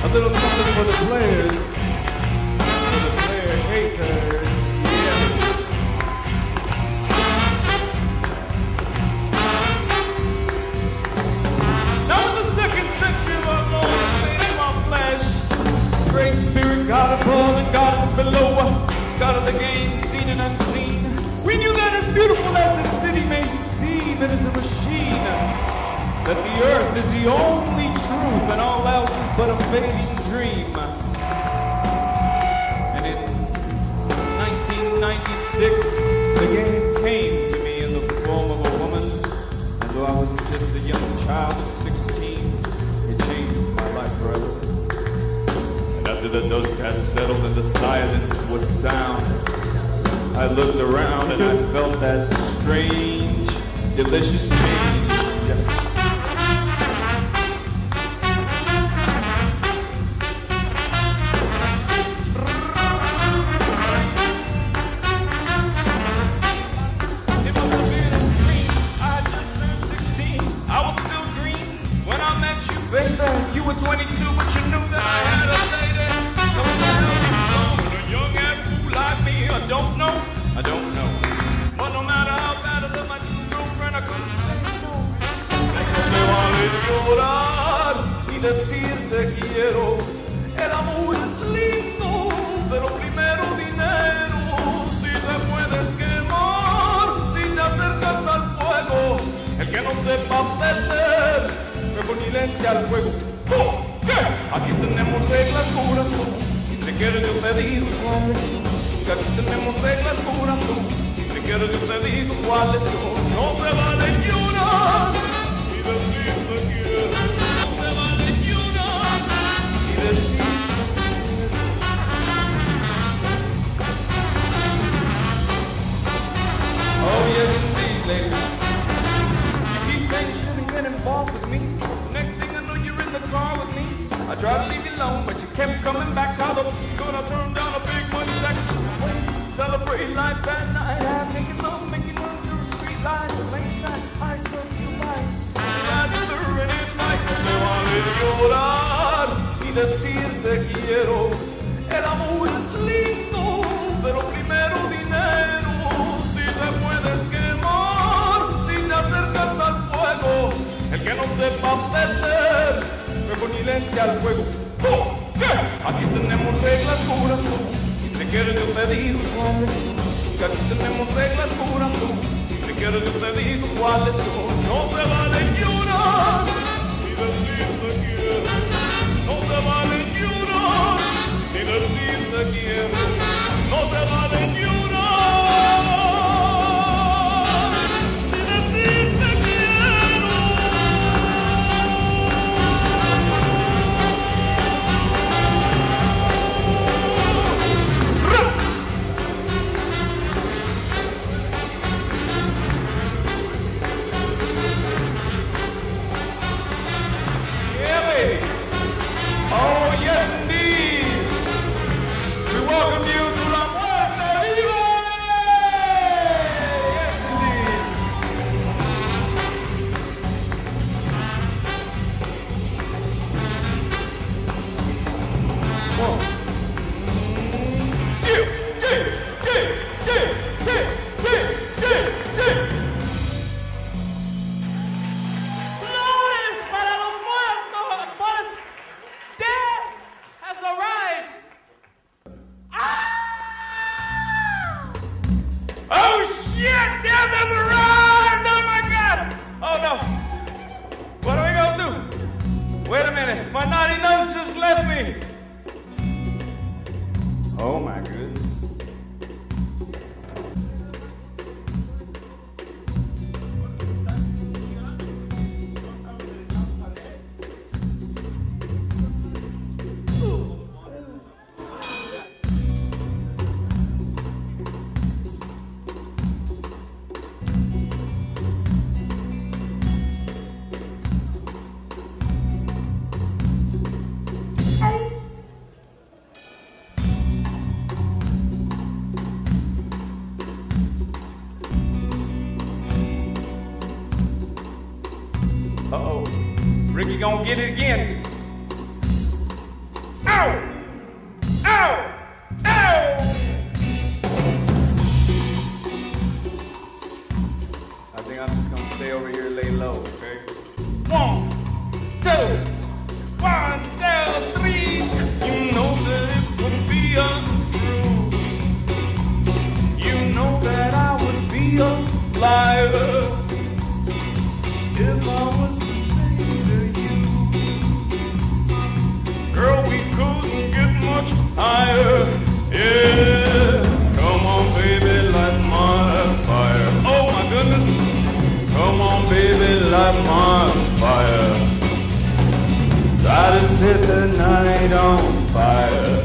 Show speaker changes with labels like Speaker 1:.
Speaker 1: A little something for the players. For the player haters. Yeah. Now in the 2nd century, my Lord made my flesh. Great Spirit, God above and God is below. God of the game, seen and unseen. We knew that as beautiful as the city may seem, it is a machine. That the earth is the only truth and all else is but a fading dream. And in 1996, the game came to me in the form of a woman. And though I was just a young child of 16, it changed my life forever. And after the dust had settled and the silence was sound, I looked around and I felt that strange, delicious change. You were 22, but you knew that I had a lady. Coming down you know, a young ass fool like me. I don't know. But no matter how bad I love my new girlfriend, I couldn't say no. No se vale llorar y decir te quiero. El amor es lindo, pero primero dinero. Si te puedes quemar, si te acercas al fuego, el que no sepa perder, mejor ni le entre al fuego. ¿Qué? Aquí tenemos reglas puras, si te quieres yo te digo cuáles son. Aquí tenemos reglas puras, si te quieres yo te digo cuáles son. No se vale llorar y decir te quiero. No se vale llorar y decir. Oh yes indeed, ladies. You keep saying you shouldn't get involved with me. Next thing I know you're in the car with me. I tried to leave you alone, but you kept coming back. How the could I turn down a big money sack? Celebrate life at night, have making love through a street light. The lakeside, I serve you right. And it might no se vale llorar y decir te quiero. El amor es lindo, pero primero dinero. Si te puedes quemar, si te acercas al fuego, el que no sepa perder, mejor ni le entre al fuego. ¿Qué? Aquí tenemos reglas puras, si te quieres yo te digo cuáles son. Que aquí tenemos reglas puras, si te quieres yo te digo cuáles son. No se vale llorar ni decir te quiero. No se vale llorar ni decir te quiero. No se vale llorar ni decir te quiero. Oh, yes, indeed. We welcome you to La Muerte Vive. Yes, indeed. Whoa. Wait a minute, my naughty nose just left me. Oh my goodness. Uh-oh, Ricky gonna get it again. higher, yeah. Come on, baby, light my fire. Oh my goodness. Come on, baby, light my fire. Try to set the night on fire.